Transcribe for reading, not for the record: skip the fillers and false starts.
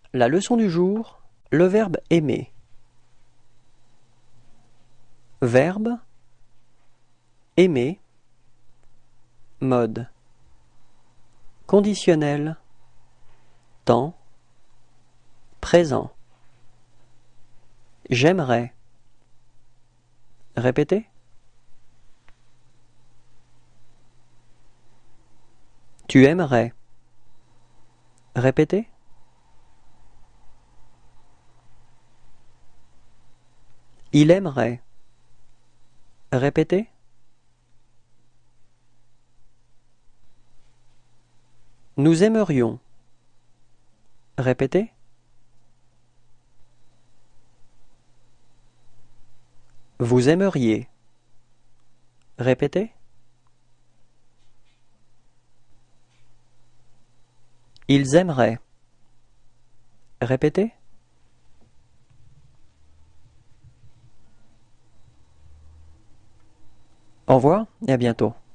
La leçon du jour, le verbe aimer. Verbe, aimer, mode. Conditionnel, temps, présent. J'aimerais. Répétez. Tu aimerais. Répétez. Il aimerait. Répétez. Nous aimerions. Répétez. Vous aimeriez. Répétez. Ils aimeraient. Répétez. Au revoir et à bientôt.